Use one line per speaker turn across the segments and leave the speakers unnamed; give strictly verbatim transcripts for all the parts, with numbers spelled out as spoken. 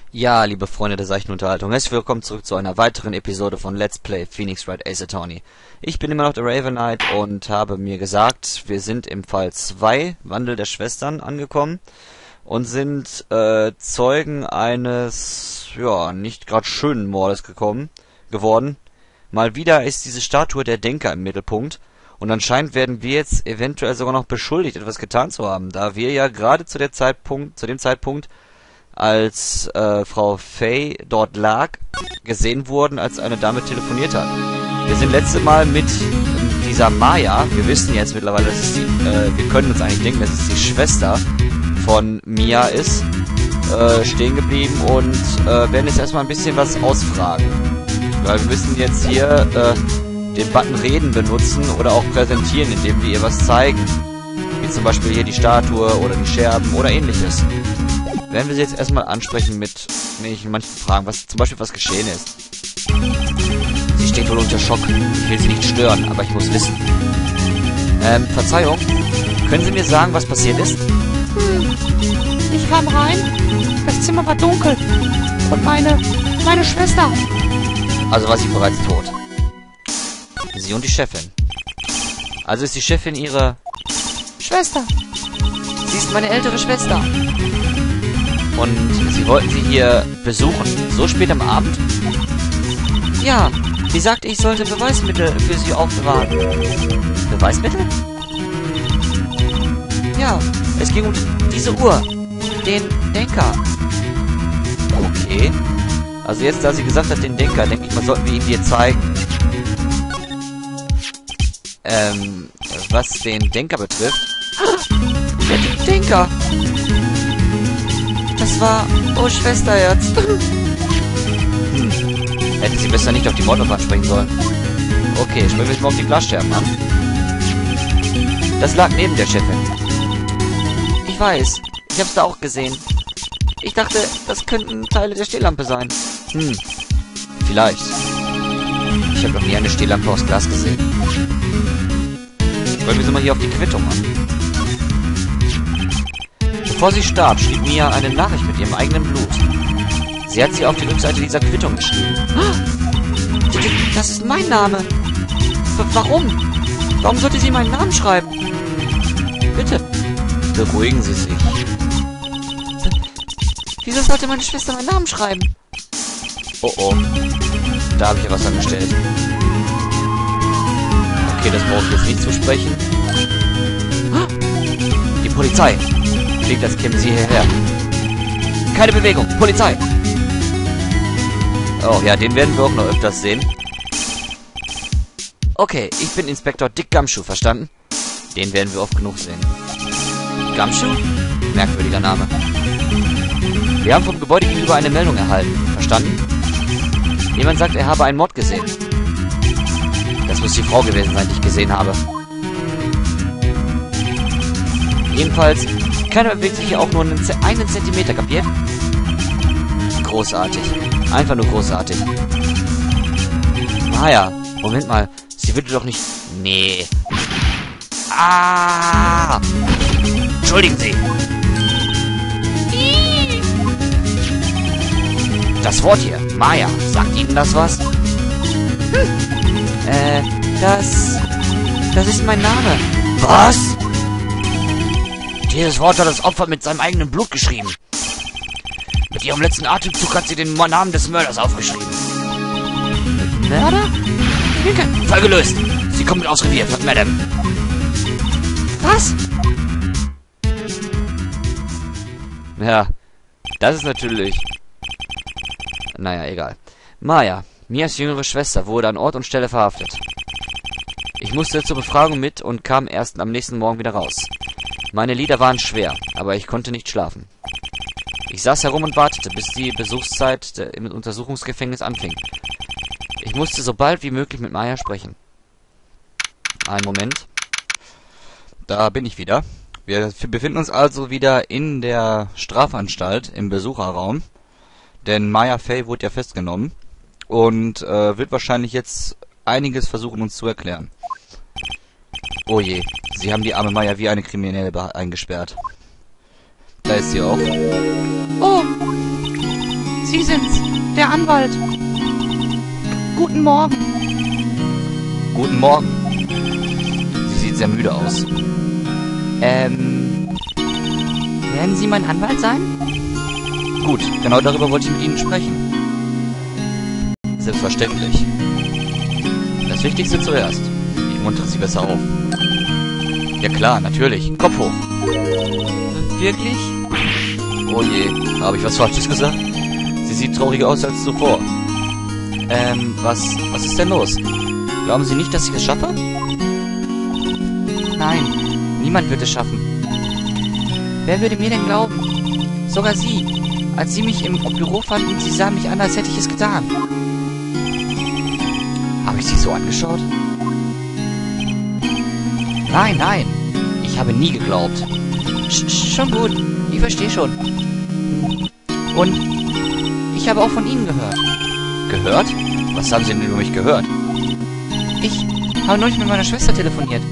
Ja, liebe Freunde der seichten Unterhaltung, herzlich willkommen zurück zu einer weiteren Episode von Let's Play Phoenix Wright Ace Attorney. Ich bin immer noch der Raven Knight und habe mir gesagt, wir sind im Fall zwei, Wandel der Schwestern, angekommen und sind äh, Zeugen eines, ja, nicht gerade schönen Mordes gekommen, geworden. Mal wieder ist diese Statue der Denker im Mittelpunkt und anscheinend werden wir jetzt eventuell sogar noch beschuldigt, etwas getan zu haben, da wir ja gerade zu der Zeitpunkt, zu dem Zeitpunkt, als äh, Frau Faye dort lag, gesehen wurden, als eine Dame telefoniert hat. Wir sind letzte Mal mit dieser Maya, wir wissen jetzt mittlerweile, dass es die, äh, wir können uns eigentlich denken, dass es die Schwester von Mia ist, äh, stehen geblieben und äh, werden jetzt erstmal ein bisschen was ausfragen. Weil wir müssen jetzt hier äh, den Button Reden benutzen oder auch präsentieren, indem wir ihr was zeigen. Wie zum Beispiel hier die Statue oder die Scherben oder ähnliches. Werden wir sie jetzt erstmal ansprechen mit nicht manchen Fragen, was zum Beispiel was geschehen ist. Sie steht wohl unter Schock. Ich will sie nicht stören, aber ich muss wissen. Ähm, Verzeihung. Können Sie mir sagen, was passiert ist?
Hm. Ich kam rein. Das Zimmer war dunkel. Und meine, meine Schwester.
Also war sie bereits tot. Sie und die Chefin. Also ist die Chefin Ihre
Schwester.
Sie ist meine ältere Schwester. Und Sie wollten sie hier besuchen? So spät am Abend? Ja, sie sagte, ich sollte Beweismittel für sie aufbewahren. Beweismittel? Ja, es ging um diese Uhr. Den Denker. Okay. Also jetzt, da sie gesagt hat, den Denker, denke ich mal, sollten wir ihn dir zeigen. Ähm, was den Denker betrifft. Der Denker! Das war... Oh, Schwesterherz. Hm. Hätten Sie besser nicht auf die Mordwaffe ansprechen sollen. Okay, sprechen wir jetzt mal auf die Glasscherben an. Das lag neben der Chefin. Ich weiß. Ich hab's da auch gesehen. Ich dachte, das könnten Teile der Stehlampe sein. Hm. Vielleicht. Ich habe noch nie eine Stehlampe aus Glas gesehen. Sprechen wir sie mal hier auf die Quittung an. Bevor sie starb, schrieb Mia eine Nachricht mit ihrem eigenen Blut. Sie hat sie auf die Rückseite dieser Quittung geschrieben. Das ist mein Name. W warum? Warum sollte sie meinen Namen schreiben? Bitte, beruhigen Sie sich. Wieso sollte meine Schwester meinen Namen schreiben? Oh oh, da habe ich ja was angestellt. Okay, das brauche ich jetzt nicht zu sprechen. Die Polizei. Klingt, als kämen sie hierher. Keine Bewegung. Polizei. Oh ja, den werden wir auch noch öfters sehen. Okay, ich bin Inspektor Dick Gumshoe, verstanden? Den werden wir oft genug sehen. Gumshoe? Merkwürdiger Name. Wir haben vom Gebäude gegenüber eine Meldung erhalten. Verstanden? Jemand sagt, er habe einen Mord gesehen. Das muss die Frau gewesen sein, die ich gesehen habe. Jedenfalls... Keiner bewegt sich hier auch nur einen, Z einen Zentimeter, kapiert? Großartig. Einfach nur großartig. Maya, Moment mal. Sie würde doch nicht... Nee. Ah! Entschuldigen Sie. Das Wort hier, Maya, sagt Ihnen das was? Hm. Äh, das... Das ist mein Name. Was? Dieses Wort hat das Opfer mit seinem eigenen Blut geschrieben. Mit ihrem letzten Atemzug hat sie den Namen des Mörders aufgeschrieben. Mörder? Fall gelöst. Sie kommen mit aufs Revier, Madame. Was? Ja, das ist natürlich... Naja, egal. Maya, Mias jüngere Schwester, wurde an Ort und Stelle verhaftet. Ich musste zur Befragung mit und kam erst am nächsten Morgen wieder raus. Meine Lider waren schwer, aber ich konnte nicht schlafen. Ich saß herum und wartete, bis die Besuchszeit im Untersuchungsgefängnis anfing. Ich musste so bald wie möglich mit Maya sprechen. Einen Moment. Da bin ich wieder. Wir befinden uns also wieder in der Strafanstalt im Besucherraum. Denn Maya Faye wurde ja festgenommen und äh, wird wahrscheinlich jetzt einiges versuchen, uns zu erklären. Oh je, sie haben die arme Maya wie eine Kriminelle eingesperrt. Da ist sie auch.
Oh, Sie sind's, der Anwalt. Guten Morgen.
Guten Morgen. Sie sieht sehr müde aus.
Ähm, werden Sie mein Anwalt sein?
Gut, genau darüber wollte ich mit Ihnen sprechen. Selbstverständlich. Das Wichtigste zuerst. Ich muntere Sie besser auf. Ja klar, natürlich. Kopf hoch.
Wirklich?
Oh je, habe ich was Falsches gesagt? Sie sieht trauriger aus als zuvor. Ähm, was, was ist denn los? Glauben Sie nicht, dass ich es schaffe?
Nein, niemand wird es schaffen. Wer würde mir denn glauben? Sogar Sie. Als Sie mich im Büro fanden, Sie sahen mich an, als hätte ich es getan.
Habe ich Sie so angeschaut?
Nein, nein.
Ich habe nie geglaubt.
Sch schon gut. Ich verstehe schon. Und ich habe auch von Ihnen gehört.
Gehört? Was haben Sie denn über mich gehört?
Ich habe neulich mit meiner Schwester telefoniert.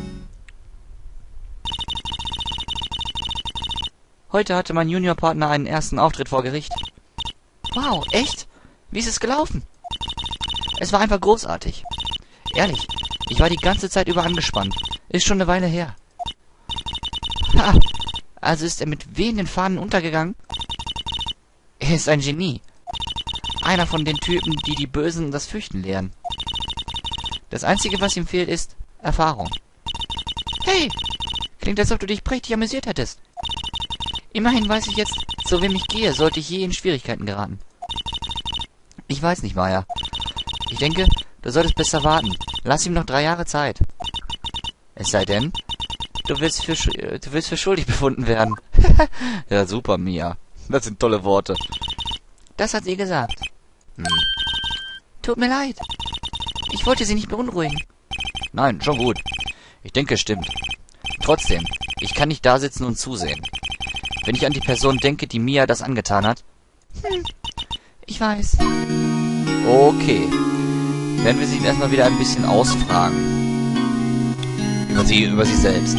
Heute hatte mein Juniorpartner einen ersten Auftritt vor Gericht. Wow, echt? Wie ist es gelaufen? Es war einfach großartig. Ehrlich, ich war die ganze Zeit über angespannt. Ist schon eine Weile her. Ha, also ist er mit wehenden Fahnen untergegangen? Er ist ein Genie. Einer von den Typen, die die Bösen das Fürchten lehren. Das Einzige, was ihm fehlt, ist Erfahrung. Hey, klingt, als ob du dich prächtig amüsiert hättest. Immerhin weiß ich jetzt, zu wem ich gehe, sollte ich je in Schwierigkeiten geraten. Ich weiß nicht, Maya. Ich denke, du solltest besser warten. Lass ihm noch drei Jahre Zeit. Es sei denn, du willst für, du willst für schuldig befunden werden.
Ja, super, Mia. Das sind tolle Worte.
Das hat sie gesagt.
Hm.
Tut mir leid. Ich wollte sie nicht beunruhigen.
Nein, schon gut. Ich denke, es stimmt. Trotzdem, ich kann nicht da sitzen und zusehen. Wenn ich an die Person denke, die Mia das angetan hat.
Hm, ich weiß.
Okay. Werden wir sie erstmal wieder ein bisschen ausfragen. Über sie, über sie selbst.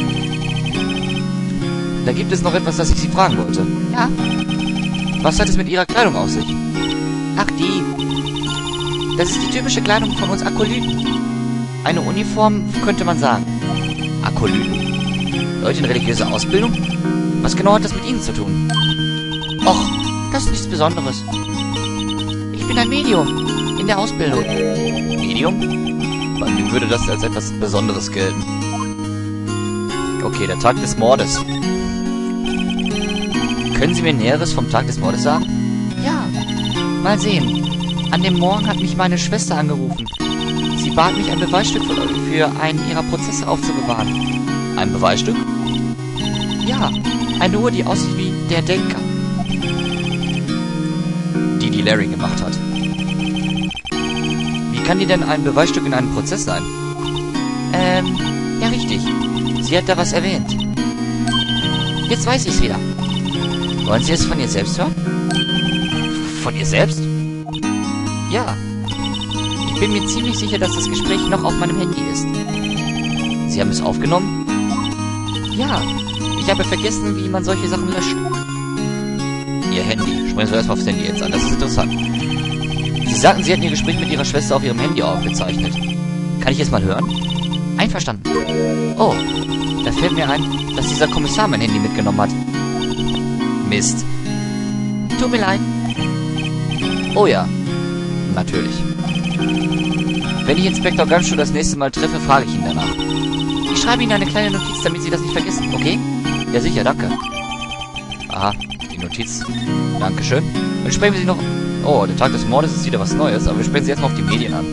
Da gibt es noch etwas, das ich Sie fragen wollte.
Ja?
Was hat es mit Ihrer Kleidung auf sich?
Ach, die. Das ist die typische Kleidung von uns Akolyten. Eine Uniform, könnte man sagen.
Akolyten? Leute in religiöser Ausbildung? Was genau hat das mit Ihnen zu tun?
Och, das ist nichts Besonderes. Ich bin ein Medium. In der Ausbildung.
Medium? Bei mir würde das als etwas Besonderes gelten. Okay, der Tag des Mordes. Können Sie mir Näheres vom Tag des Mordes sagen?
Ja. Mal sehen. An dem Morgen hat mich meine Schwester angerufen. Sie bat mich, ein Beweisstück für einen ihrer Prozesse aufzubewahren.
Ein Beweisstück?
Ja, eine Uhr, die aussieht wie der Denker.
Die, die Larry gemacht hat. Wie kann die denn ein Beweisstück in einem Prozess sein?
Ähm, ja richtig. Sie hat da was erwähnt. Jetzt weiß ich's wieder. Wollen Sie es von ihr selbst hören?
Von ihr selbst?
Ja. Ich bin mir ziemlich sicher, dass das Gespräch noch auf meinem Handy ist.
Sie haben es aufgenommen?
Ja. Ich habe vergessen, wie man solche Sachen löscht.
Ihr Handy. Sprechen Sie erstmal aufs Handy jetzt an. Das ist interessant. Sie sagten, Sie hätten Ihr Gespräch mit Ihrer Schwester auf Ihrem Handy aufgezeichnet. Kann ich es mal hören?
Einverstanden. Oh, da fällt mir ein, dass dieser Kommissar mein Handy mitgenommen hat.
Mist.
Tut mir leid.
Oh ja. Natürlich. Wenn ich Inspektor Gamschuh das nächste Mal treffe, frage ich ihn danach.
Ich schreibe Ihnen eine kleine Notiz, damit Sie das nicht vergessen, okay?
Ja, sicher, danke. Aha, die Notiz. Dankeschön. Dann sprechen wir Sie noch... Oh, der Tag des Mordes ist wieder was Neues, aber wir sprechen Sie erstmal auf die Medien an.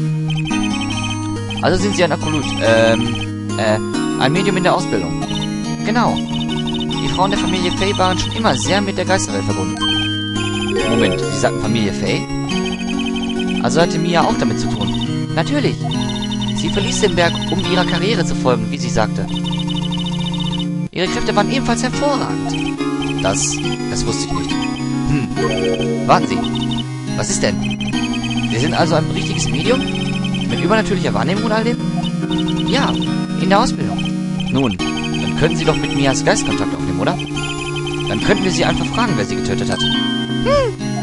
Also sind Sie ein Akolyt, ähm, äh, ein Medium in der Ausbildung.
Genau. Die Frauen der Familie Fay waren schon immer sehr mit der Geisterwelt verbunden.
Moment, Sie sagten Familie Fay?
Also hatte Mia auch damit zu tun. Natürlich. Sie verließ den Berg, um ihrer Karriere zu folgen, wie sie sagte. Ihre Kräfte waren ebenfalls hervorragend.
Das, das wusste ich nicht. Hm, warten Sie. Was ist denn? Sie sind also ein richtiges Medium? Mit übernatürlicher Wahrnehmung und all dem?
Ja, in der Ausbildung.
Nun, dann können Sie doch mit Mias Geist Kontakt aufnehmen, oder? Dann könnten wir sie einfach fragen, wer sie getötet hat.
Hm,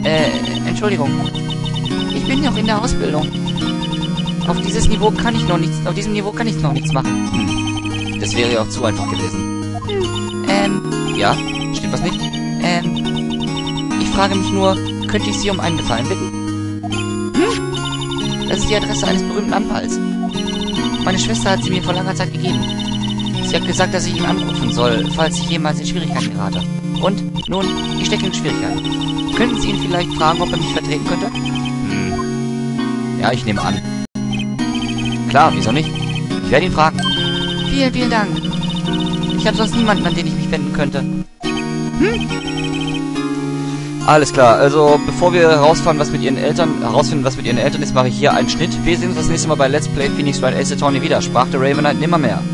Äh, Entschuldigung. Ich bin noch in der Ausbildung. Auf dieses Niveau kann ich noch nichts, auf diesem Niveau kann ich noch nichts machen.
Hm. Das wäre ja auch zu einfach gewesen.
Ähm,
Ja? Stimmt was nicht?
ähm, ich frage mich nur, könnte ich Sie um einen Gefallen bitten? Hm? Das ist die Adresse eines berühmten Anwalts. Meine Schwester hat sie mir vor langer Zeit gegeben. Sie hat gesagt, dass ich ihn anrufen soll, falls ich jemals in Schwierigkeiten gerate. Und, nun, ich stecke in Schwierigkeiten. Könnten Sie ihn vielleicht fragen, ob er mich vertreten könnte?
Hm. Ja, ich nehme an. Klar, wieso nicht? Ich werde ihn fragen.
Vielen, vielen Dank. Ich habe sonst niemanden, an den ich mich wenden könnte. Hm?
Alles klar, also bevor wir herausfahren, was mit ihren Eltern, herausfinden, was mit ihren Eltern ist, mache ich hier einen Schnitt. Wir sehen uns das nächste Mal bei Let's Play Phoenix Wright Ace Attorney wieder. Sprach der Raven Knight nimmermehr.